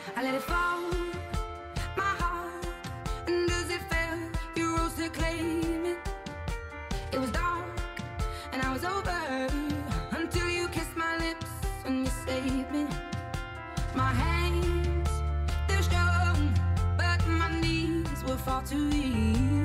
I let it fall, my heart, and as it fell, you rose to claim it. It was dark, and I was over, until you kissed my lips and you saved me. My hands, they're strong, but my knees were far too weak.